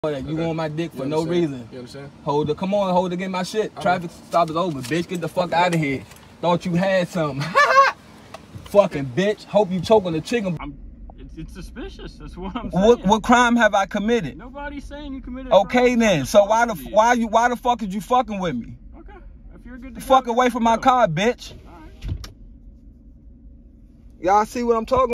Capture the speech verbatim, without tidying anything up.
That you okay. on my dick for you no reason. You understand? Hold it. Come on, hold it. Get my shit. All Traffic right. stop is over, bitch. Get the fuck out of here. Thought you had something. Fucking bitch. Hope you choke on the chicken. I'm, it's, it's suspicious. That's what I'm saying. What what crime have I committed? Nobody's saying you committed. Okay crime. then. So why the why you why the fuck is you fucking with me? Okay. If you're good to fuck go, away from my car, bitch. All right. Y'all see what I'm talking about?